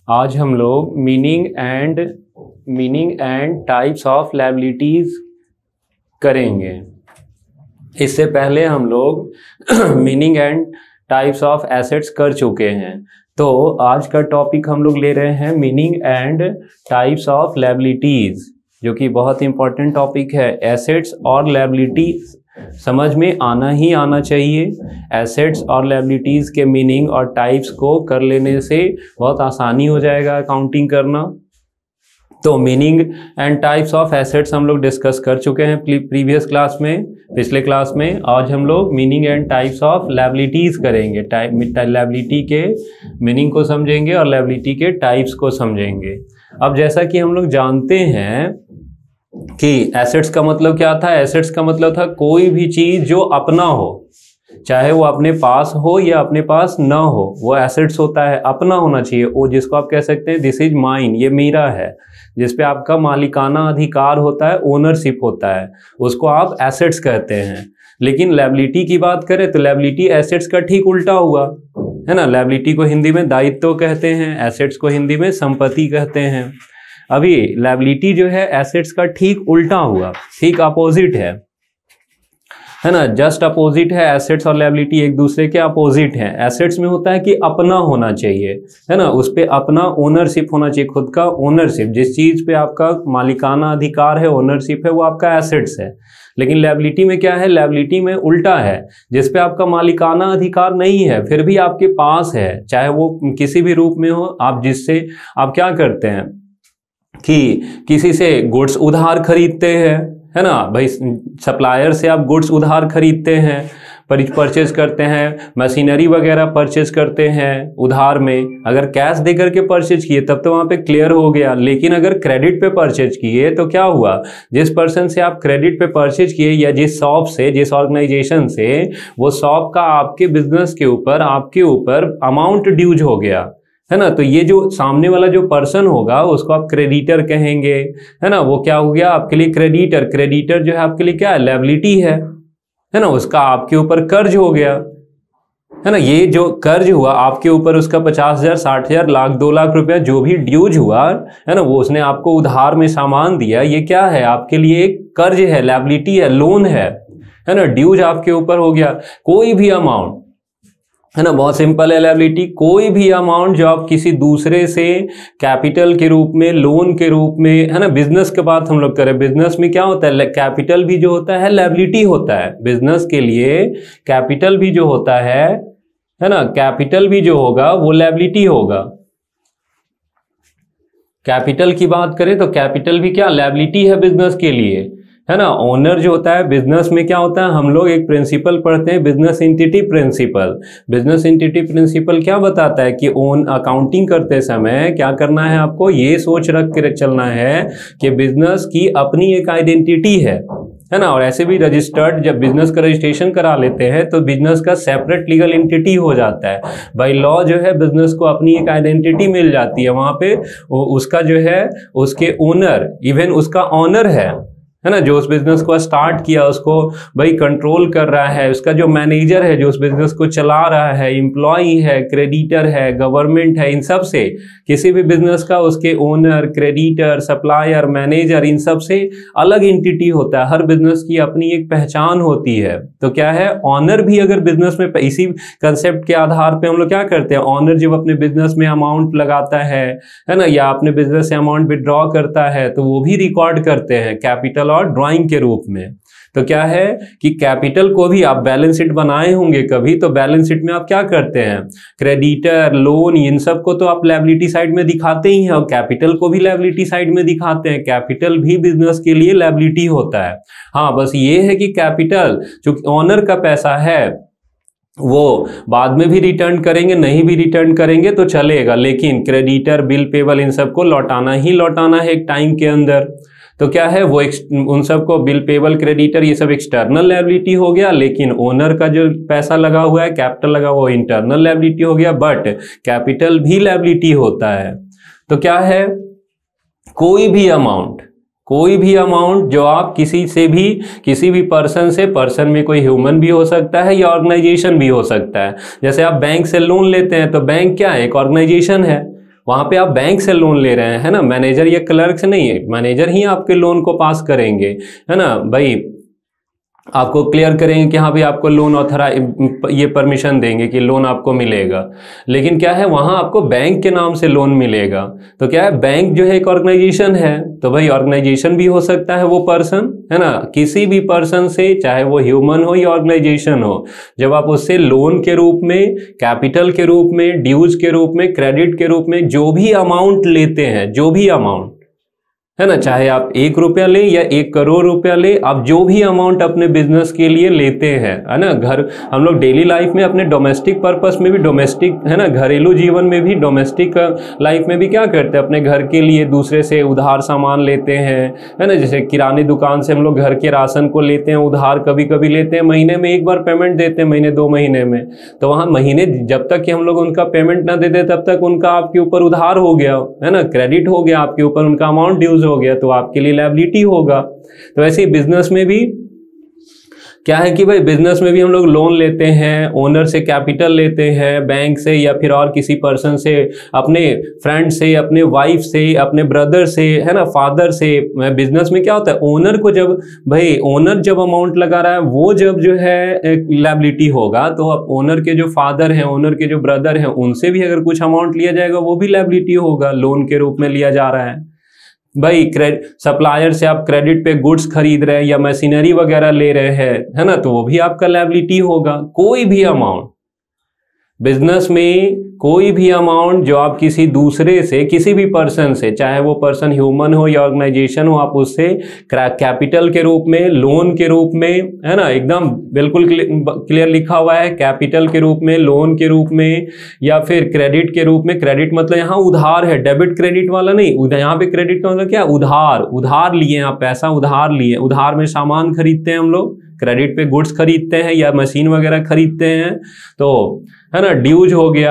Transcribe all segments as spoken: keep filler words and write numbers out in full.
आज हम लोग meaning and meaning and types of liabilities करेंगे। इससे पहले हम लोग meaning and types of assets कर चुके हैं, तो आज का टॉपिक हम लोग ले रहे हैं meaning and types of liabilities, जो कि बहुत इंपॉर्टेंट टॉपिक है। एसेट्स और लायबिलिटीज समझ में आना ही आना चाहिए। एसेट्स और लायबिलिटीज के मीनिंग और टाइप्स को कर लेने से बहुत आसानी हो जाएगा अकाउंटिंग करना। तो meaning and types of assets हम लोग डिस्कस कर चुके हैं प्रीवियस क्लास में, पिछले क्लास में। आज हम लोग meaning and types of liabilities करेंगे। टाइप लायबिलिटी के मीनिंग को समझेंगे और लायबिलिटी के टाइप्स को समझेंगे। अब जैसा कि हम लोग जानते हैं कि एसेट्स का मतलब क्या था। एसेट्स का मतलब था कोई भी चीज जो अपना हो, चाहे वो अपने पास हो या अपने पास ना हो, वो एसेट्स होता है। अपना होना चाहिए, वो जिसको आप कह सकते हैं दिस इज माइन, ये मेरा है, जिस पे आपका मालिकाना अधिकार होता है, ओनरशिप होता है, उसको आप एसेट्स कहते हैं। लेकिन लायबिलिटी की बात करें तो लायबिलिटी एसेट्स का ठीक उल्टा हुआ, है ना। लायबिलिटी को हिंदी में दायित्व कहते हैं, एसेट्स को हिंदी में संपत्ति कहते हैं। अभी लायबिलिटी जो है एसेट्स का ठीक उल्टा हुआ, ठीक अपोजिट है, है ना। जस्ट अपोजिट है। एसेट्स और लायबिलिटी एक दूसरे के अपोजिट हैं। एसेट्स में होता है कि अपना होना चाहिए, है ना, उस पे अपना ओनरशिप होना चाहिए, खुद का ओनरशिप। जिस चीज पे आपका मालिकाना अधिकार है, ओनरशिप है, वो आपका एसेट्स है। लेकिन लायबिलिटी में क्या है, लायबिलिटी में उल्टा है, जिस पे आपका मालिकाना अधिकार नहीं है, फिर भी आपके पास है, चाहे वो किसी भी रूप में हो। आप जिससे आप क्या करते हैं कि किसी से गुड्स उधार खरीदते हैं, है ना भाई, सप्लायर से आप गुड्स उधार खरीदते हैं, परचेज करते हैं, मशीनरी वगैरह परचेज करते हैं उधार में। अगर कैश दे करके परचेज किए तब तो वहाँ पे क्लियर हो गया। लेकिन अगर क्रेडिट पे परचेज किए तो क्या हुआ, जिस पर्सन से आप क्रेडिट पे परचेज किए या जिस शॉप से, जिस ऑर्गेनाइजेशन से, वो शॉप का आपके बिजनेस के ऊपर, आपके ऊपर अमाउंट ड्यूज हो गया, है ना। तो ये जो सामने वाला जो पर्सन होगा उसको आप क्रेडिटर कहेंगे, है ना। वो क्या हो गया आपके लिए, क्रेडिटर। क्रेडिटर जो है आपके लिए क्या है, लायबिलिटी है, है ना। उसका आपके ऊपर कर्ज हो गया, है ना। ये जो कर्ज हुआ आपके ऊपर, उसका पचास हजार, साठ हजार, लाख, दो लाख रुपया जो भी ड्यूज हुआ, है ना, वो उसने आपको उधार में सामान दिया, ये क्या है आपके लिए, एक कर्ज है, लायबिलिटी है, लोन है, है ना। ड्यूज आपके ऊपर हो गया। कोई भी अमाउंट, है ना, बहुत सिंपल है लायबिलिटी। कोई भी अमाउंट जो आप किसी दूसरे से कैपिटल के रूप में, लोन के रूप में, है ना। बिजनेस के बात हम लोग करें, बिजनेस में क्या होता है, कैपिटल भी जो होता है लायबिलिटी होता है। बिजनेस के लिए कैपिटल भी जो होता है, है ना, कैपिटल भी जो होगा वो लायबिलिटी होगा। कैपिटल की बात करें तो कैपिटल भी क्या, लायबिलिटी है बिजनेस के लिए, है ना। ओनर जो होता है बिजनेस में क्या होता है, हम लोग एक प्रिंसिपल पढ़ते हैं, business entity principle. Business entity principle क्या बताता है कि ओन अकाउंटिंग करते समय क्या करना है, आपको ये सोच रख के चलना है कि बिजनेस की अपनी एक आइडेंटिटी है, है ना। और ऐसे भी रजिस्टर्ड, जब बिजनेस का रजिस्ट्रेशन करा लेते हैं तो बिजनेस का सेपरेट लीगल एंटिटी हो जाता है। बाय लॉ जो है बिजनेस को अपनी एक आइडेंटिटी मिल जाती है। वहां पे उसका जो है, उसके ओनर, इवन उसका ऑनर है, है ना, जो उस बिजनेस को स्टार्ट किया उसको भाई कंट्रोल कर रहा है। उसका जो मैनेजर है जो उस बिजनेस को चला रहा है, एम्प्लॉई है, क्रेडिटर है, गवर्नमेंट है, इन सब से, किसी भी बिजनेस का उसके ओनर, क्रेडिटर, सप्लायर, मैनेजर, इन सब से अलग एंटिटी होता है। हर बिजनेस की अपनी एक पहचान होती है। तो क्या है, ऑनर भी अगर बिजनेस में, इसी कंसेप्ट के आधार पर हम लोग क्या करते हैं, ऑनर जब अपने बिजनेस में अमाउंट लगाता है, है ना, या अपने बिजनेस से अमाउंट विड्रॉ करता है, तो वो भी रिकॉर्ड करते हैं कैपिटल और ड्राइंग के रूप में। तो क्या है कि कैपिटल को भी आप बैलेंस शीट बनाए होंगे कभी, तो बैलेंस शीट में आप क्या करते हैं, क्रेडिटर, लोन, इन सब को तो आप लायबिलिटी साइड में दिखाते ही हैं, और कैपिटल को भी लायबिलिटी साइड में दिखाते हैं। कैपिटल भी बिजनेस के लिए लायबिलिटी होता है। हाँ, बस ये है कि कैपिटल जो ऑनर का पैसा है वो बाद में भी रिटर्न करेंगे, नहीं भी रिटर्न करेंगे तो चलेगा, लेकिन क्रेडिटर, बिल पेबल, इन सबको लौटाना ही लौटाना है एक टाइम के अंदर। तो क्या है, वो उन सबको, बिल पेबल, क्रेडिटर, ये सब एक्सटर्नल लायबिलिटी हो गया। लेकिन ओनर का जो पैसा लगा हुआ है, कैपिटल लगा हुआ, वो इंटरनल लायबिलिटी हो गया। बट कैपिटल भी लायबिलिटी होता है। तो क्या है, कोई भी अमाउंट, कोई भी अमाउंट जो आप किसी से भी, किसी भी पर्सन से, पर्सन में कोई ह्यूमन भी हो सकता है या ऑर्गेनाइजेशन भी हो सकता है। जैसे आप बैंक से लोन लेते हैं तो बैंक क्या है, एक ऑर्गेनाइजेशन है, वहां पे आप बैंक से लोन ले रहे हैं, है ना, मैनेजर या क्लर्क से नहीं है, मैनेजर ही आपके लोन को पास करेंगे, है ना भाई, आपको क्लियर करेंगे कि हाँ भाई आपको लोन ऑथराइज ये परमिशन देंगे कि लोन आपको मिलेगा। लेकिन क्या है, वहाँ आपको बैंक के नाम से लोन मिलेगा। तो क्या है, बैंक जो है एक ऑर्गेनाइजेशन है, तो भाई ऑर्गेनाइजेशन भी हो सकता है वो पर्सन, है ना, किसी भी पर्सन से, चाहे वो ह्यूमन हो या ऑर्गेनाइजेशन हो, जब आप उससे लोन के रूप में, कैपिटल के रूप में, ड्यूज के रूप में, क्रेडिट के रूप में जो भी अमाउंट लेते हैं, जो भी अमाउंट, है ना, चाहे आप एक रुपया ले या एक करोड़ रुपया ले, आप जो भी अमाउंट अपने बिजनेस के लिए लेते हैं, है ना, घर, हम लोग डेली लाइफ में अपने डोमेस्टिक पर्पस में भी, डोमेस्टिक, है ना, घरेलू जीवन में भी, डोमेस्टिक लाइफ में भी क्या करते हैं, अपने घर के लिए दूसरे से उधार सामान लेते हैं, है ना, जैसे किराने दुकान से हम लोग घर के राशन को लेते हैं उधार, कभी कभी लेते हैं, महीने में एक बार पेमेंट देते हैं, महीने दो महीने में, तो वहाँ महीने जब तक कि हम लोग उनका पेमेंट ना देते तब तक उनका आपके ऊपर उधार हो गया, है ना, क्रेडिट हो गया आपके ऊपर, उनका अमाउंट ड्यूज हो गया, तो आपके लिए लायबिलिटी होगा। तो वैसे ही बिजनेस में भी क्या है कि भाई बिजनेस में भी हम लोग लोन लेते हैं, ओनर से कैपिटल लेते हैं, बैंक से या फिर और किसी पर्सन से, अपने फ्रेंड से, अपने वाइफ से, अपने ब्रदर से, है ना, फादर से। बिजनेस में क्या होता है, ओनर को जब भाई ओनर जब अमाउंट लगा रहा है वो जब जो है लायबिलिटी होगा, तो अब ओनर के जो फादर हैं, ओनर के जो ब्रदर हैं, उनसे भी अगर कुछ अमाउंट लिया जाएगा वो भी लायबिलिटी होगा, लोन के रूप में लिया जा रहा है। भाई क्रेडिट सप्लायर से आप क्रेडिट पे गुड्स खरीद रहे हैं या मशीनरी वगैरह ले रहे हैं, है ना, तो वो भी आपका लायबिलिटी होगा। कोई भी अमाउंट बिजनेस में, कोई भी अमाउंट जो आप किसी दूसरे से, किसी भी पर्सन से, चाहे वो पर्सन ह्यूमन हो या ऑर्गेनाइजेशन हो, आप उससे कैपिटल के रूप में, लोन के रूप में, है ना, एकदम बिल्कुल क्लियर लिखा हुआ है, कैपिटल के रूप में, लोन के रूप में, या फिर क्रेडिट के रूप में। क्रेडिट मतलब यहाँ उधार है, डेबिट क्रेडिट वाला नहीं, यहाँ पे क्रेडिट का मतलब क्या, उधार, उधार लिए आप पैसा, उधार लिए, उधार में सामान खरीदते हैं हम लोग, क्रेडिट पे गुड्स खरीदते हैं या मशीन वगैरह खरीदते हैं, तो है ना, ड्यूज हो गया।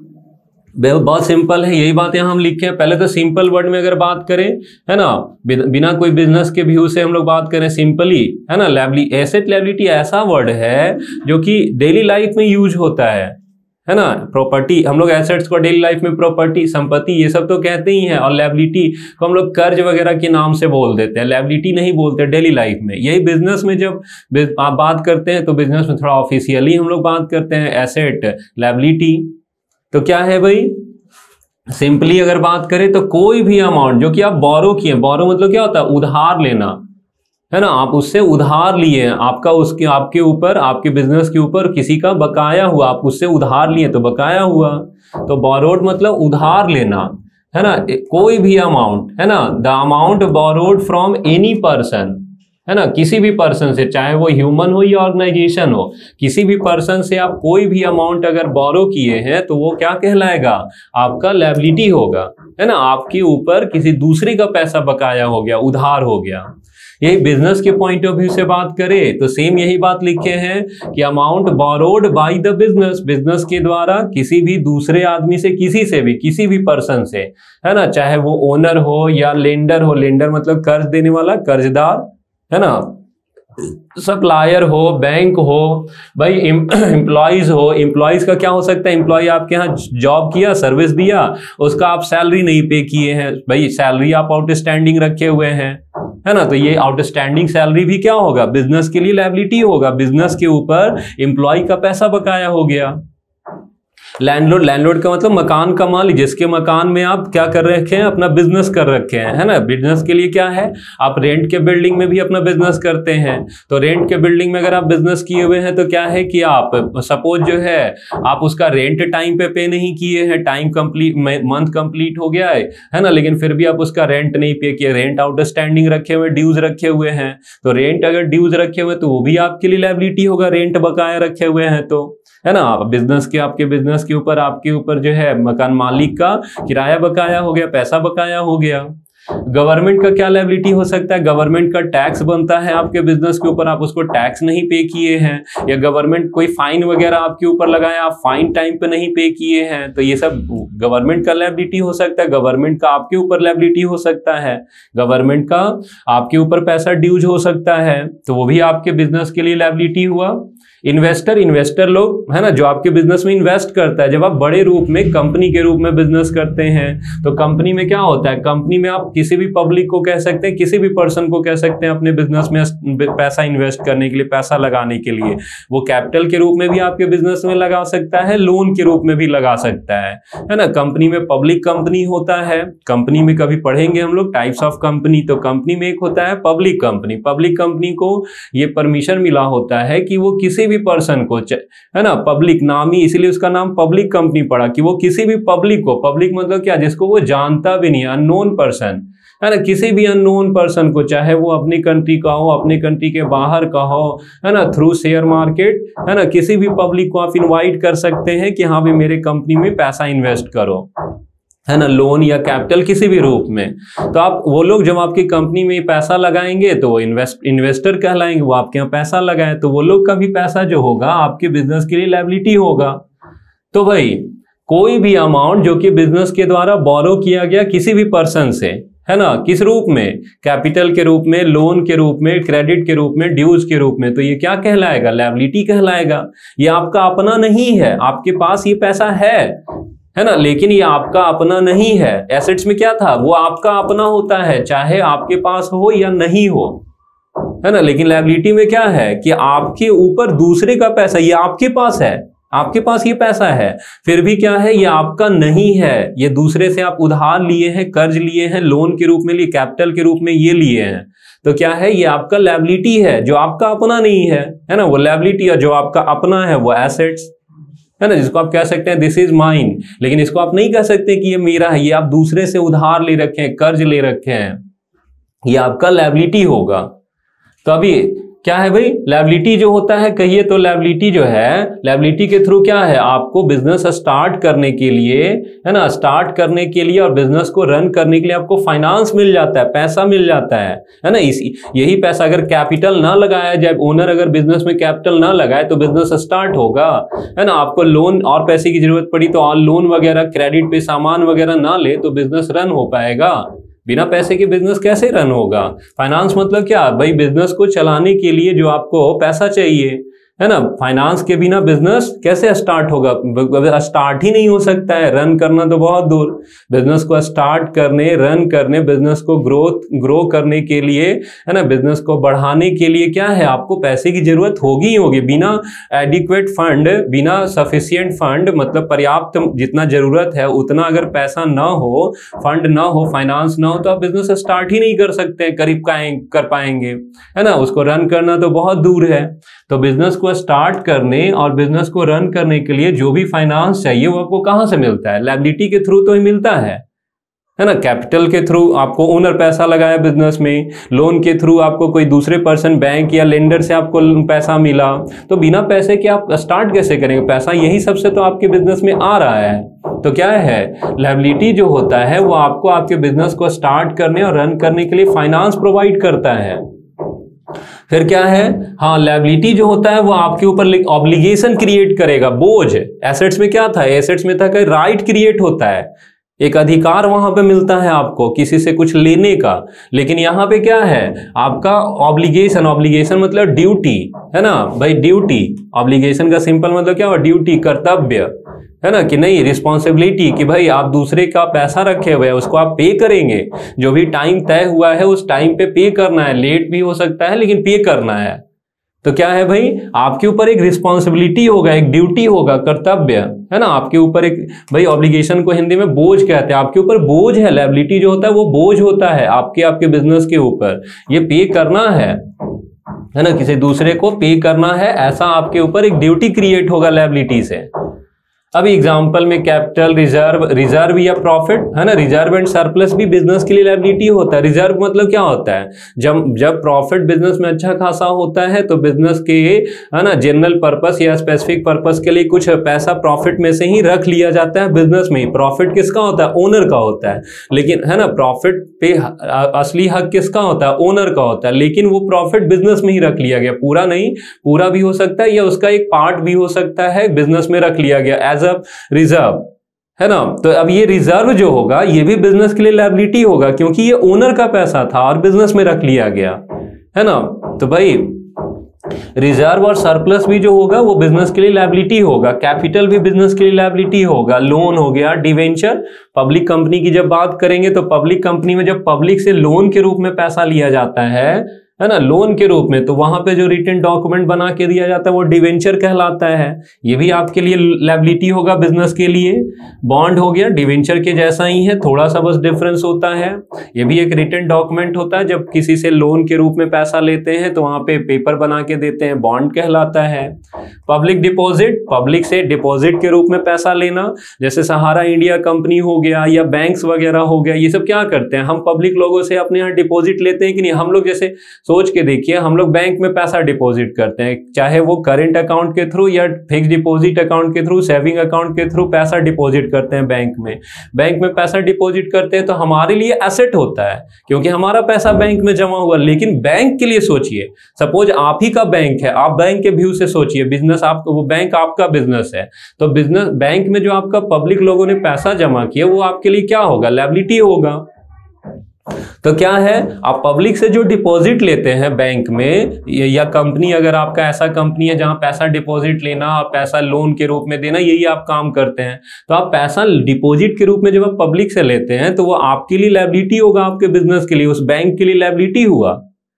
बहुत सिंपल है, यही बातें हम लिखे हैं। पहले तो सिंपल वर्ड में अगर बात करें, है ना, बिना कोई बिजनेस के व्यू से हम लोग बात करें सिंपली, है ना, लायबिलिटी, एसेट लायबिलिटी ऐसा वर्ड है जो कि डेली लाइफ में यूज होता है, है ना। प्रॉपर्टी, हम लोग एसेट्स को डेली लाइफ में प्रॉपर्टी, संपत्ति, ये सब तो कहते ही हैं, और लायबिलिटी को हम लोग कर्ज वगैरह के नाम से बोल देते हैं, लायबिलिटी नहीं बोलते डेली लाइफ में। यही बिजनेस में जब आप बात करते हैं तो बिजनेस में थोड़ा ऑफिशियली हम लोग बात करते हैं, एसेट, लायबिलिटी। तो क्या है भाई, सिंपली अगर बात करें तो कोई भी अमाउंट जो कि आप बोरो किए, बोरो मतलब क्या होता है, उधार लेना, है ना, आप उससे उधार लिए, आपका उसके आपके ऊपर, आपके बिजनेस के ऊपर किसी का बकाया हुआ, आप उससे उधार लिए तो बकाया हुआ। तो बोरोड मतलब उधार लेना, है ना, कोई भी अमाउंट, है ना, the amount borrowed from any person, है ना, किसी भी पर्सन से, चाहे वो ह्यूमन हो या ऑर्गेनाइजेशन हो, किसी भी पर्सन से आप कोई भी अमाउंट अगर बोरो किए हैं तो वो क्या कहलाएगा, आपका लायबिलिटी होगा, है ना, आपके ऊपर किसी दूसरे का पैसा बकाया हो गया, उधार हो गया। यही बिजनेस के पॉइंट ऑफ व्यू से बात करें तो सेम यही बात लिखे हैं कि amount borrowed by the business, business के द्वारा किसी भी दूसरे आदमी से, किसी से भी, किसी भी पर्सन से, है ना, चाहे वो ओनर हो या लेंडर हो, लेंडर मतलब कर्ज देने वाला, कर्जदार, है ना, सप्लायर हो, बैंक हो, भाई एम्प्लॉयज हो। एम्प्लॉयज का क्या हो सकता है, एम्प्लॉय आपके यहाँ जॉब किया, सर्विस दिया, उसका आप सैलरी नहीं पे किए हैं, भाई सैलरी आप आउटस्टैंडिंग रखे हुए हैं, है ना, तो ये आउटस्टैंडिंग सैलरी भी क्या होगा, बिजनेस के लिए लायबिलिटी होगा, बिजनेस के ऊपर एम्प्लॉय का पैसा बकाया हो गया। लैंडलॉर्ड, लैंडलॉर्ड का मतलब मकान का मालिक, जिसके मकान में आप क्या कर रखे हैं, अपना बिजनेस कर रखे हैं, है ना। बिजनेस के लिए क्या है, आप रेंट के बिल्डिंग में भी अपना बिजनेस करते हैं, तो रेंट के बिल्डिंग में अगर आप बिजनेस किए हुए हैं तो क्या है कि आप सपोज जो है आप उसका रेंट टाइम पे पे नहीं किए हैं, टाइम कंप्लीट, मंथ कंप्लीट हो गया है है ना, लेकिन फिर भी आप उसका रेंट नहीं पे किए, रेंट आउटस्टैंडिंग रखे हुए, ड्यूज रखे हुए हैं, तो रेंट अगर ड्यूज रखे हुए तो वो भी आपके लिए लायबिलिटी होगा, रेंट बकाया रखे हुए हैं तो, है ना। बिजनेस के, आपके बिजनेस के ऊपर, आपके ऊपर जो है मकान मालिक का किराया बकाया हो गया, पैसा बकाया हो गया। गवर्नमेंट का क्या लायबिलिटी हो सकता है? गवर्नमेंट का टैक्स बनता है आपके बिजनेस के ऊपर, आप उसको टैक्स नहीं पे किए हैं, या गवर्नमेंट कोई फाइन वगैरह आपके ऊपर लगाया, आप फाइन टाइम पे नहीं पे किए हैं, तो ये सब गवर्नमेंट का लायबिलिटी हो सकता है। गवर्नमेंट का आपके ऊपर लायबिलिटी हो सकता है, गवर्नमेंट का आपके ऊपर पैसा ड्यूज हो सकता है, तो वो भी आपके बिजनेस के लिए लायबिलिटी हुआ। इन्वेस्टर, इन्वेस्टर लोग है ना, जो आपके बिजनेस में इन्वेस्ट करता है। जब आप बड़े रूप में कंपनी के रूप में बिजनेस करते हैं तो कंपनी में क्या होता है, कंपनी में आप किसी भी पब्लिक को कह सकते हैं, किसी भी पर्सन को कह सकते हैं अपने बिजनेस में पैसा इन्वेस्ट करने के लिए, पैसा लगाने के लिए। वो कैपिटल के रूप में भी आपके बिजनेस में लगा सकता है, लोन के रूप में भी लगा सकता है, है ना। कंपनी में पब्लिक कंपनी होता है, कंपनी में कभी पढ़ेंगे हम लोग टाइप्स ऑफ कंपनी, तो कंपनी में एक होता है पब्लिक कंपनी। पब्लिक कंपनी को ये परमिशन मिला होता है कि वो किसी भी पर्सन को, है ना, पब्लिक नाम ही इसीलिए उसका नाम पब्लिक कंपनी पड़ा, कि वो किसी भी पब्लिक को, पब्लिक मतलब क्या, जिसको वो जानता भी नहीं, अननोन पर्सन, है ना, किसी भी अननोन पर्सन को, चाहे वो अपनी कंट्री का हो, अपने कंट्री के बाहर का हो, है ना, थ्रू शेयर मार्केट, है ना, किसी भी पब्लिक को आप इनवाइट कर सकते हैं कि हाँ भी मेरे कंपनी में पैसा इन्वेस्ट करो, है ना, लोन या कैपिटल किसी भी रूप में। तो आप वो लोग जब आपकी कंपनी में पैसा लगाएंगे तो वो इन्वेस्ट इन्वेस्टर कहलाएंगे, वो आपके यहाँ पैसा लगाए, तो वो लोग का भी पैसा जो होगा आपके बिजनेस के लिए लायबिलिटी होगा। तो भाई कोई भी अमाउंट जो कि बिजनेस के द्वारा बोरो किया गया किसी भी पर्सन से, है ना, किस रूप में, कैपिटल के रूप में, लोन के रूप में, क्रेडिट के रूप में, ड्यूज के रूप में, तो ये क्या कहलाएगा, लायबिलिटी कहलाएगा। ये आपका अपना नहीं है, आपके पास ये पैसा है है ना, लेकिन ये आपका अपना नहीं है। एसेट्स में क्या था, वो आपका अपना होता है, चाहे आपके पास हो या नहीं हो, है ना। लेकिन लायबिलिटी में क्या है कि आपके ऊपर दूसरे का पैसा, ये आपके पास है, आपके पास ये पैसा है, फिर भी क्या है, ये आपका नहीं है, ये दूसरे से आप उधार लिए हैं, कर्ज लिए हैं, लोन के रूप में लिए, कैपिटल के रूप में ये लिए हैं, तो क्या है, ये आपका लायबिलिटी है जो आपका अपना नहीं है, है ना। वो लायबिलिटी है, जो आपका अपना है वो एसेट्स, है ना, जिसको आप कह सकते हैं दिस इज माइन। लेकिन इसको आप नहीं कह सकते कि ये मेरा है, ये आप दूसरे से उधार ले रखे हैं, कर्ज ले रखे हैं, ये आपका लायबिलिटी होगा। तो अभी क्या है भाई, लायबिलिटी जो होता है, कहिए तो लायबिलिटी जो है, लायबिलिटी के थ्रू क्या है, आपको बिजनेस स्टार्ट करने के लिए, है ना, स्टार्ट करने के लिए और बिजनेस को रन करने के लिए आपको फाइनेंस मिल जाता है, पैसा मिल जाता है, है ना। इसी यही पैसा अगर कैपिटल ना लगाया जाए, ओनर अगर बिजनेस में कैपिटल ना लगाए तो बिजनेस स्टार्ट होगा, है ना। आपको लोन और पैसे की जरूरत पड़ी तो और लोन वगैरह, क्रेडिट पे सामान वगैरह ना ले तो बिजनेस रन हो पाएगा। बिना पैसे के बिजनेस कैसे रन होगा। फाइनेंस मतलब क्या भाई, बिजनेस को चलाने के लिए जो आपको पैसा चाहिए, है ना। फाइनेंस के बिना बिजनेस कैसे स्टार्ट होगा, स्टार्ट ही नहीं हो सकता है, रन करना तो बहुत दूर। बिजनेस को स्टार्ट करने, रन करने, बिजनेस को ग्रोथ ग्रो करने के लिए, है ना, बिजनेस को बढ़ाने के लिए क्या है, आपको पैसे की जरूरत होगी ही होगी। बिना एडिक्वेट फंड, बिना सफिशिएंट फंड, मतलब पर्याप्त जितना जरूरत है उतना अगर पैसा ना हो, फंड ना हो, फाइनेंस ना हो, तो आप बिजनेस स्टार्ट ही नहीं कर सकते, करीब कर पाएंगे, है ना। उसको रन करना तो बहुत दूर है। तो बिजनेस को स्टार्ट करने और बिजनेस को रन करने के लिए जो भी फाइनेंस चाहिए वो आपको कहां से मिलता है, लायबिलिटी के थ्रू तो ही मिलता है, है ना। कैपिटल के थ्रू आपको ओनर पैसा लगाया बिजनेस में, लोन के थ्रू आपको कोई दूसरे पर्सन, बैंक या लेंडर से आपको पैसा मिला, तो बिना पैसे के आप स्टार्ट कैसे करेंगे, पैसा यही सबसे तो आपके बिजनेस में आ रहा है। तो क्या है, लायबिलिटी जो होता है वो आपको आपके बिजनेस को स्टार्ट करने और रन करने के लिए फाइनेंस प्रोवाइड करता है। फिर क्या है, हाँ, लायबिलिटी जो होता है वो आपके ऊपर ऑब्लिगेशन क्रिएट करेगा, बोझ। एसेट्स में क्या था, एसेट्स में था कि राइट क्रिएट होता है, एक अधिकार वहां पे मिलता है आपको किसी से कुछ लेने का। लेकिन यहाँ पे क्या है, आपका ऑब्लिगेशन, ऑब्लिगेशन मतलब ड्यूटी, है ना भाई, ड्यूटी। ऑब्लिगेशन का सिंपल मतलब क्या हुआ, ड्यूटी, कर्तव्य, है ना, कि नहीं, रिस्पॉन्सिबिलिटी, कि भाई आप दूसरे का पैसा रखे हुए हैं उसको आप पे करेंगे, जो भी टाइम तय हुआ है उस टाइम पे पे करना है, लेट भी हो सकता है लेकिन पे करना है। तो क्या है भाई, आपके ऊपर एक रिस्पॉन्सिबिलिटी होगा, एक ड्यूटी होगा, कर्तव्य, है ना, आपके ऊपर एक, भाई ऑब्लिगेशन को हिंदी में बोझ कहते हैं, आपके ऊपर बोझ है। लायबिलिटी जो होता है वो बोझ होता है आपके आपके बिजनेस के ऊपर, ये पे करना है, है ना, किसी दूसरे को पे करना है, ऐसा आपके ऊपर एक ड्यूटी क्रिएट होगा लायबिलिटी से। अभी एग्जांपल में कैपिटल, रिजर्व, रिजर्व या प्रॉफिट है ना, रिजर्व एंड सरप्लस भी बिजनेस के लिए लायबिलिटी होता है। रिजर्व मतलब क्या होता है, जब जब प्रॉफिट बिजनेस में अच्छा खासा होता है तो बिजनेस के है ना जनरल पर्पस या स्पेसिफिक पर्पस के लिए कुछ पैसा प्रॉफिट में से ही रख लिया जाता है बिजनेस में ही। प्रॉफिट किसका होता है, ओनर का होता है, लेकिन है ना प्रॉफिट पे असली हक किसका होता है, ओनर का होता है, लेकिन वो प्रॉफिट बिजनेस में ही रख लिया गया, पूरा नहीं, पूरा भी हो सकता है या उसका एक पार्ट भी हो सकता है, बिजनेस में रख लिया गया एज अ रिजर्व, है ना। तो अब ये रिजर्व जो होगा ये भी बिजनेस के लिए लायबिलिटी होगा, क्योंकि ये ओनर का पैसा था और बिजनेस में रख लिया गया, है ना। तो भाई रिजर्व और सरप्लस भी जो होगा वो बिजनेस के लिए लायबिलिटी होगा, कैपिटल भी बिजनेस के लिए लायबिलिटी होगा, लोन हो गया, डिवेंचर। पब्लिक कंपनी की जब बात करेंगे तो पब्लिक कंपनी में जब पब्लिक से लोन के रूप में पैसा लिया जाता है है ना, लोन के रूप में, तो वहां पे जो रिटन डॉक्यूमेंट बना के दिया जाता है वो डिवेंचर कहलाता है। ये भी आपके लिए लायबिलिटी होगा बिजनेस के लिए। बॉन्ड हो गया, डिवेंचर के जैसा ही है, थोड़ा सा बस डिफरेंस होता है। ये भी एक रिटन डॉक्यूमेंट होता है, जब किसी से लोन के रूप में पैसा लेते हैं तो वहां पे पेपर बना के देते हैं, बॉन्ड कहलाता है। पब्लिक डिपॉजिट, पब्लिक से डिपॉजिट के रूप में पैसा लेना, जैसे सहारा इंडिया कंपनी हो गया या बैंक्स वगैरह हो गया, ये सब क्या करते हैं, हम पब्लिक लोगों से अपने यहाँ डिपॉजिट लेते हैं कि नहीं। हम लोग जैसे सोच के देखिए, हम लोग बैंक में पैसा डिपॉजिट करते हैं, चाहे वो करंट अकाउंट के थ्रू या फिक्स डिपॉजिट अकाउंट के थ्रू, सेविंग अकाउंट के थ्रू पैसा डिपॉजिट करते हैं बैंक में। बैंक में पैसा डिपॉजिट करते हैं तो हमारे लिए एसेट होता है, क्योंकि हमारा पैसा बैंक में जमा हुआ। लेकिन बैंक के लिए सोचिए, सपोज आप ही का बैंक है, आप बैंक के व्यू से सोचिए, बिजनेस आपका, वो बैंक आपका बिजनेस है, तो बिजनेस बैंक में जो आपका पब्लिक लोगों ने पैसा जमा किया वो आपके लिए क्या होगा, लायबिलिटी होगा। तो क्या है, आप पब्लिक से जो डिपॉजिट लेते हैं बैंक में, या कंपनी, अगर आपका ऐसा कंपनी है जहां पैसा डिपॉजिट लेना, पैसा लोन के रूप में देना, यही आप काम करते हैं, तो आप पैसा डिपॉजिट के रूप में जब आप पब्लिक से लेते हैं तो वो आपके लिए लायबिलिटी होगा, आपके बिजनेस के लिए, उस बैंक के लिए लायबिलिटी हुआ।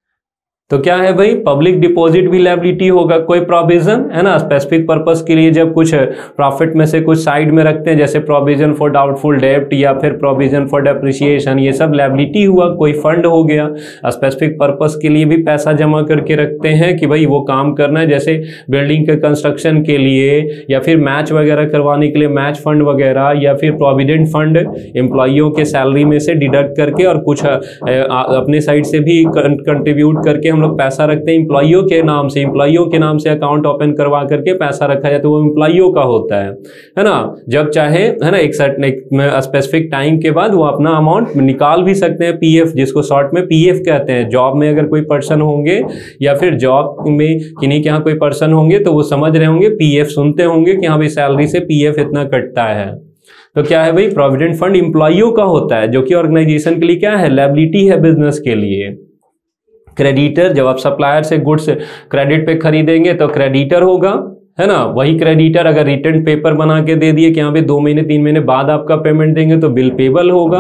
तो क्या है भाई, पब्लिक डिपॉजिट भी लायबिलिटी होगा। कोई प्रोविजन है ना स्पेसिफिक पर्पस के लिए, जब कुछ प्रॉफिट में से कुछ साइड में रखते हैं, जैसे प्रोविजन फॉर डाउटफुल डेब्ट या फिर प्रोविजन फॉर डेप्रिसिएशन, ये सब लायबिलिटी हुआ। कोई फंड हो गया, स्पेसिफिक पर्पस के लिए भी पैसा जमा करके रखते हैं कि भाई वो काम करना है, जैसे बिल्डिंग के कंस्ट्रक्शन के लिए या फिर मैच वगैरह करवाने के लिए मैच फंड वगैरह, या फिर प्रोविडेंट फंड एम्प्लॉइयों के सैलरी में से डिडक्ट करके और कुछ अपने साइड से भी कंट्रीब्यूट करके हम लोग पैसा रखते हैं एम्प्लॉइयों के नाम से। एम्प्लॉइयों के नाम से अकाउंट ओपन करवा करके पैसा रखा जाता है, वो एम्प्लॉइयों का होता है है ना। जब चाहे है ना एक सर्टेन स्पेसिफिक टाइम के बाद वो अपना अमाउंट निकाल भी सकते हैं, पीएफ, जिसको शॉर्ट में पीएफ कहते हैं। जॉब में अगर कोई पर्सन होंगे या फिर जॉब में किन्हीं के यहाँ कोई पर्सन होंगे तो वो समझ रहे होंगे, पीएफ सुनते होंगे कि हाँ भाई सैलरी से पीएफ इतना कटता है। तो क्या है भाई, प्रोविडेंट फंड एम्प्लॉइयों का होता है, जो कि ऑर्गेनाइजेशन के लिए क्या है, लायबिलिटी है बिजनेस के लिए। क्रेडिटर, जब आप सप्लायर से गुड्स क्रेडिट पे खरीदेंगे तो क्रेडिटर होगा, है ना। वही क्रेडिटर अगर रिटर्न पेपर बना के दे दिए कि यहाँ पे दो महीने तीन महीने बाद आपका पेमेंट देंगे तो बिल पेबल होगा।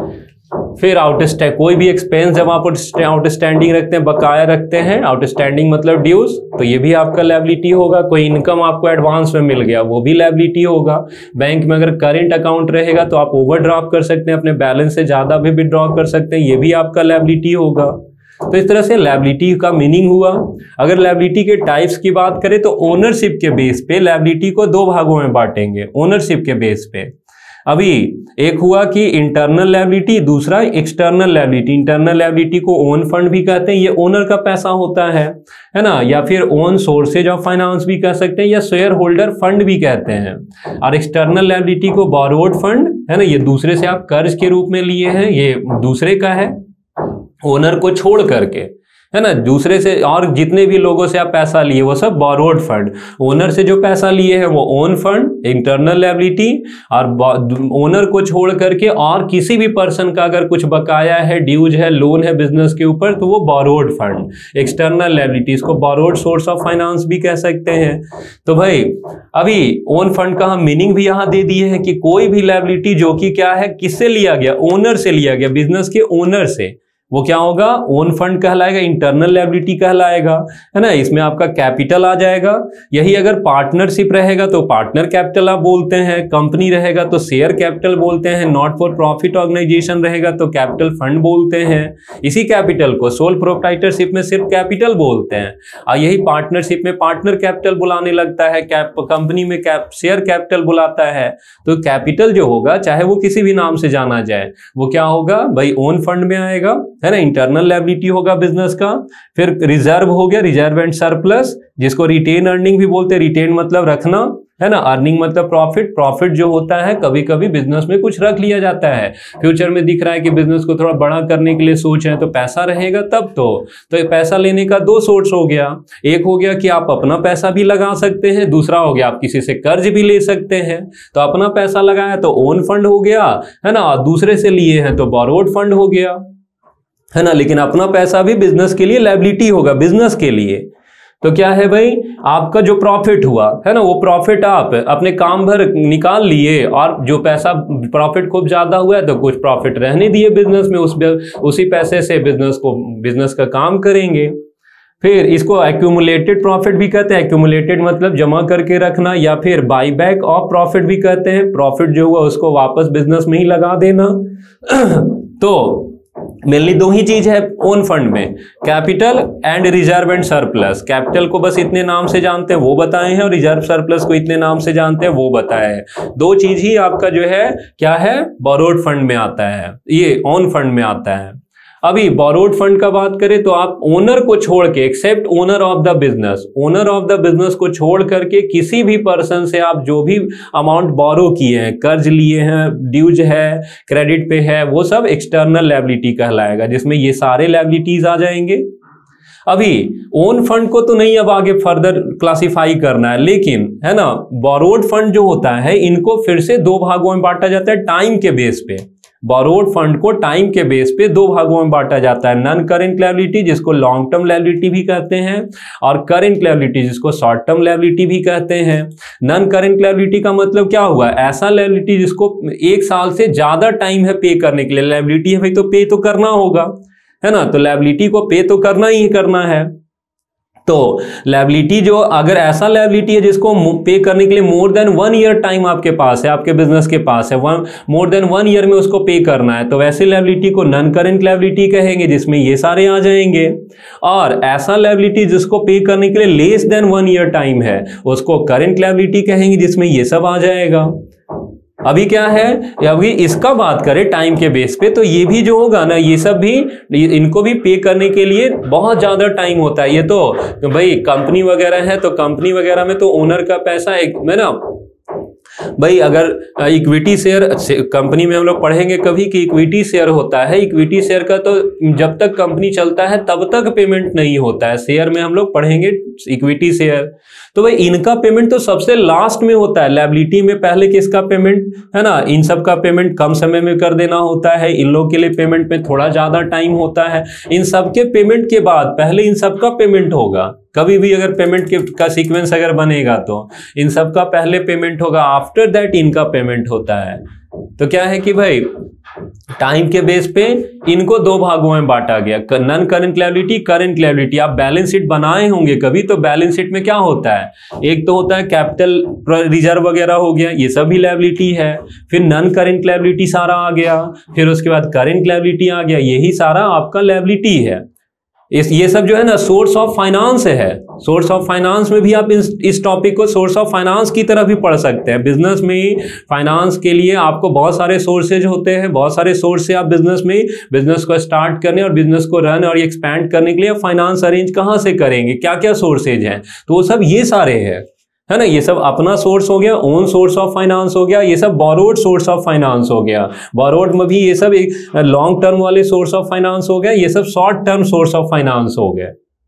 फिर आउटस्टैंड, कोई भी एक्सपेंस जब आप आउटस्टैंडिंग रखते हैं, बकाया रखते हैं, आउटस्टैंडिंग मतलब ड्यूज, तो ये भी आपका लायबिलिटी होगा। कोई इनकम आपको एडवांस में मिल गया, वो भी लायबिलिटी होगा। बैंक में अगर करंट अकाउंट रहेगा तो आप ओवरड्राफ्ट कर सकते हैं, अपने बैलेंस से ज्यादा भी विड्रॉ कर सकते हैं, ये भी आपका लायबिलिटी होगा। तो इस तरह से लायबिलिटी का मीनिंग हुआ। अगर लायबिलिटी के टाइप्स की बात करें तो ओनरशिप के बेस पे लायबिलिटी को दो भागों में बांटेंगे, ओनरशिप के बेस पे। अभी एक हुआ कि इंटरनल लायबिलिटी, दूसरा एक्सटर्नल लायबिलिटी। इंटरनल लायबिलिटी को ओन फंड भी कहते हैं, ये ओनर का पैसा होता है है ना, या फिर ओन सोर्सेज ऑफ फाइनेंस भी कह सकते हैं, या शेयर होल्डर फंड भी कहते हैं। और एक्सटर्नल लायबिलिटी को बोरोड फंड, है ना, ये दूसरे से आप कर्ज के रूप में लिए हैं, ये दूसरे का है, ओनर को छोड़ करके, है ना, दूसरे से। और जितने भी लोगों से आप पैसा लिए वो सब बोरोड फंड। ओनर से जो पैसा लिए हैं वो ओन फंड, इंटरनल लायबिलिटी। और ओनर को छोड़ करके और किसी भी पर्सन का अगर कुछ बकाया है, ड्यूज है, लोन है बिजनेस के ऊपर, तो वो बोरोड फंड, एक्सटर्नल लायबिलिटी। इसको बोरोड सोर्स ऑफ फाइनेंस भी कह सकते हैं। तो भाई अभी ओन फंड का हम मीनिंग भी यहां दे दिए हैं कि कोई भी लायबिलिटी जो कि क्या है, किससे लिया गया, ओनर से लिया गया, बिजनेस के ओनर से। वो क्या होगा, ओन फंड कहलाएगा, इंटरनल लायबिलिटी कहलाएगा, है ना। इसमें आपका कैपिटल आ जाएगा। यही अगर पार्टनरशिप रहेगा तो पार्टनर कैपिटल आप बोलते हैं, कंपनी रहेगा तो शेयर कैपिटल बोलते हैं, नॉट फॉर प्रॉफिट ऑर्गेनाइजेशन रहेगा तो कैपिटल फंड बोलते हैं। इसी कैपिटल को सोल प्रोप्राइटरशिप में सिर्फ कैपिटल बोलते हैं, और यही पार्टनरशिप में पार्टनर कैपिटल बुलाने लगता है, कैप कंपनी में कैप शेयर कैपिटल बुलाता है। तो कैपिटल जो होगा, चाहे वो किसी भी नाम से जाना जाए, वो क्या होगा भाई, ओन फंड में आएगा, है ना। इंटरनल लायबिलिटी होगा बिजनेस का। फिर रिजर्व हो गया, रिजर्व एंड सरप्लस, जिसको रिटेन अर्निंग भी बोलते हैं। रिटेन मतलब रखना, है ना। अर्निंग मतलब प्रॉफिट। प्रॉफिट जो होता है, कभी कभी बिजनेस में कुछ रख लिया जाता है, फ्यूचर में दिख रहा है कि बिजनेस को थोड़ा बड़ा करने के लिए सोच है, तो पैसा रहेगा तब तो तो पैसा लेने का दो सोर्स हो गया। एक हो गया कि आप अपना पैसा भी लगा सकते हैं, दूसरा हो गया आप किसी से कर्ज भी ले सकते हैं। तो अपना पैसा लगाया तो ओन फंड हो गया, है ना, और दूसरे से लिए हैं तो बोरोड फंड हो गया, है ना। लेकिन अपना पैसा भी बिजनेस के लिए लायबिलिटी होगा, बिजनेस के लिए। तो क्या है भाई, आपका जो प्रॉफिट हुआ, है ना, वो प्रॉफिट आप अपने काम भर निकाल लिए, और जो पैसा प्रॉफिट खूब ज्यादा हुआ है तो कुछ प्रॉफिट रहने दिए बिजनेस में, उस उसी पैसे से बिजनेस को बिजनेस का काम करेंगे। फिर इसको एक्यूमुलेटेड प्रॉफिट भी कहते हैं। एक्यूमुलेटेड मतलब जमा करके रखना, या फिर बाईबैक ऑफ प्रॉफिट भी कहते हैं। प्रॉफिट जो हुआ उसको वापस बिजनेस में ही लगा देना। तो मेनली दो ही चीज है ओन फंड में, capital and reserve and surplus. Capital को बस इतने नाम से जानते हैं, वो बताए हैं, और रिजर्व सरप्लस को इतने नाम से जानते हैं, वो बताए हैं। दो चीज ही आपका जो है क्या है, बोरोड फंड में आता है, ये ओन फंड में आता है। अभी बोरोड फंड का बात करें तो आप ओनर को छोड़ के, except owner of the business, owner of the business को छोड़ करके किसी भी पर्सन से आप जो भी अमाउंट बोरो किए हैं, कर्ज लिए हैं, ड्यूज है, क्रेडिट पे है, वो सब एक्सटर्नल लायबिलिटी कहलाएगा, जिसमें ये सारे लायबिलिटीज आ जाएंगे। अभी ओन फंड को तो नहीं अब आगे फर्दर क्लासिफाई करना है, लेकिन है ना, बोरोड फंड जो होता है इनको फिर से दो भागों में बांटा जाता है टाइम के बेस पे। बोरोड फंड को टाइम के बेस पे दो भागों में बांटा जाता है, नॉन करेंट लायबिलिटी जिसको लॉन्ग टर्म लायबिलिटी भी कहते हैं, और करेंट लायबिलिटी जिसको शॉर्ट टर्म लायबिलिटी भी कहते हैं। नॉन करेंट लायबिलिटी का मतलब क्या हुआ, ऐसा लायबिलिटी जिसको एक साल से ज्यादा टाइम है पे करने के लिए। लायबिलिटी है भाई तो पे तो करना होगा, है ना, तो लायबिलिटी को पे तो करना ही करना है। तो लायबिलिटी जो, अगर ऐसा लायबिलिटी है जिसको पे करने के लिए more than one year time आपके पास है, आपके बिजनेस के पास है, one more than one year में उसको पे करना है, तो वैसे लायबिलिटी को नॉन करेंट लायबिलिटी कहेंगे, जिसमें ये सारे आ जाएंगे। और ऐसा लायबिलिटी जिसको पे करने के लिए less than one year time है, उसको करेंट लायबिलिटी कहेंगे, जिसमें ये सब आ जाएगा। अभी क्या है, अभी इसका बात करें टाइम के बेस पे, तो ये भी जो होगा ना, ये सब भी, इनको भी पे करने के लिए बहुत ज्यादा टाइम होता है। ये तो भाई कंपनी वगैरह है, तो कंपनी वगैरह में तो ओनर का पैसा एक में ना भाई, अगर इक्विटी शेयर कंपनी में हम लोग पढ़ेंगे कभी कि इक्विटी शेयर होता है, इक्विटी शेयर का तो जब तक कंपनी चलता है तब तक पेमेंट नहीं होता है। शेयर में हम लोग पढ़ेंगे इक्विटी शेयर, तो भाई इनका पेमेंट तो सबसे लास्ट में होता है। लायबिलिटी में पहले किसका पेमेंट, है ना, इन सब का पेमेंट कम समय में कर देना होता है, इन लोग के लिए पेमेंट में थोड़ा ज्यादा टाइम होता है। इन सब के पेमेंट के बाद पहले इन सब का पेमेंट होगा। कभी भी अगर पेमेंट के का सीक्वेंस अगर बनेगा तो इन सब का पहले पेमेंट होगा, आफ्टर दैट इनका पेमेंट होता है। तो क्या है कि भाई टाइम के बेस पे इनको दो भागों में बांटा गया, non current liability, current liability. आप बैलेंस शीट बनाए होंगे कभी, तो बैलेंस शीट में क्या होता है, एक तो होता है कैपिटल रिजर्व वगैरह हो गया, ये सब भी लायबिलिटी है। फिर नॉन करेंट लायबिलिटी सारा आ गया, फिर उसके बाद करेंट लायबिलिटी आ गया, यही सारा आपका लायबिलिटी है। इस ये सब जो है ना सोर्स ऑफ फाइनेंस है। सोर्स ऑफ फाइनेंस में भी आप इस, इस टॉपिक को सोर्स ऑफ फाइनेंस की तरह भी पढ़ सकते हैं। बिजनेस में ही फाइनेंस के लिए आपको बहुत सारे सोर्सेज होते हैं, बहुत सारे सोर्स से आप बिजनेस में बिजनेस को स्टार्ट करने और बिजनेस को रन और एक्सपैंड करने के लिए फाइनेंस अरेंज कहाँ से करेंगे, क्या क्या सोर्सेज हैं, तो वो सब ये सारे हैं, है ना। ये सब अपना सोर्स हो गया, ओन सोर्स ऑफ फाइनेंस हो गया, ये सब बोरोड सोर्स ऑफ फाइनेंस हो गया। बोरोड में भी ये सब लॉन्ग टर्म वाले सोर्स ऑफ फाइनेंस हो गया, ये सब short term source of finance हो गया।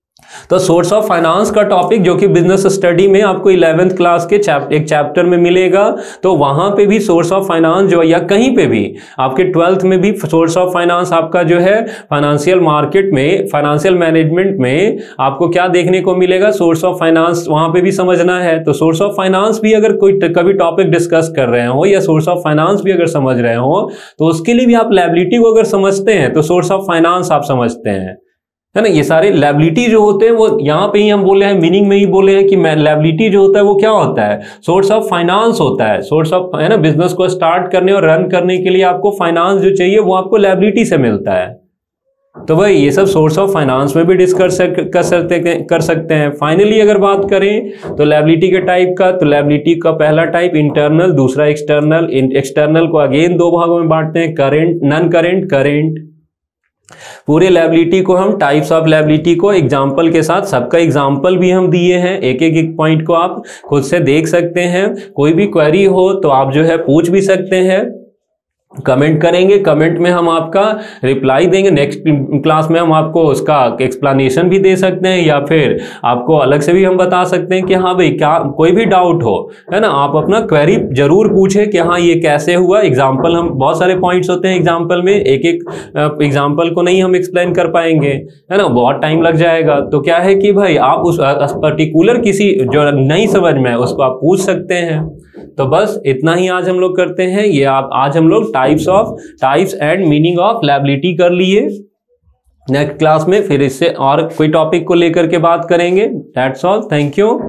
तो सोर्स ऑफ फाइनेंस का टॉपिक जो कि बिजनेस स्टडी में आपको इलेवेंथ क्लास के चैप, एक चैप्टर में मिलेगा, तो वहां पे भी सोर्स ऑफ फाइनेंस जो, या कहीं पे भी आपके ट्वेल्थ में भी सोर्स ऑफ फाइनेंस आपका जो है फाइनेंशियल मार्केट में, फाइनेंशियल मैनेजमेंट में आपको क्या देखने को मिलेगा, सोर्स ऑफ फाइनेंस वहां पे भी समझना है। तो सोर्स ऑफ फाइनेंस भी अगर कोई कभी टॉपिक डिस्कस कर रहे हो या सोर्स ऑफ फाइनेंस भी अगर समझ रहे हो, तो उसके लिए भी आप लायबिलिटी को अगर समझते हैं तो सोर्स ऑफ फाइनेंस आप समझते हैं, है ना। ये सारे लायबिलिटी जो होते हैं वो यहाँ पे ही हम बोले हैं, मीनिंग में ही बोले हैं कि लायबिलिटी जो होता है वो क्या होता है, सोर्स ऑफ फाइनेंस होता है। सोर्स ऑफ, है ना, बिजनेस को स्टार्ट करने और रन करने के लिए आपको फाइनेंस जो चाहिए वो आपको लायबिलिटी से मिलता है। तो भाई ये सब सोर्स ऑफ फाइनेंस में भी डिस्कस कर सकते कर सकते हैं। फाइनली अगर बात करें तो लायबिलिटी के टाइप का, तो लायबिलिटी का पहला टाइप इंटरनल, दूसरा एक्सटर्नल। एक्सटर्नल को अगेन दो भागों में बांटते हैं, करेंट, नॉन करेंट, करेंट। पूरे लायबिलिटी को हम टाइप्स ऑफ लायबिलिटी को एग्जांपल के साथ, सबका एग्जांपल भी हम दिए हैं, एक एक एक पॉइंट को आप खुद से देख सकते हैं। कोई भी क्वेरी हो तो आप जो है पूछ भी सकते हैं, कमेंट करेंगे, कमेंट में हम आपका रिप्लाई देंगे। नेक्स्ट क्लास में हम आपको उसका एक्सप्लेनेशन भी दे सकते हैं, या फिर आपको अलग से भी हम बता सकते हैं कि हाँ भाई क्या कोई भी डाउट हो, है ना, आप अपना क्वेरी जरूर पूछें कि हाँ ये कैसे हुआ। एग्जाम्पल, हम बहुत सारे पॉइंट्स होते हैं एग्जाम्पल में, एक एक एग्जाम्पल को नहीं हम एक्सप्लेन कर पाएंगे, है ना, बहुत टाइम लग जाएगा। तो क्या है कि भाई आप उस पर्टिकुलर किसी जो नहीं समझ में है उसको आप पूछ सकते हैं। तो बस इतना ही आज हम लोग करते हैं। ये आप आज हम लोग types of types and meaning of liability कर लिए। नेक्स्ट क्लास में फिर इससे और कोई टॉपिक को लेकर के बात करेंगे। That's all, thank you.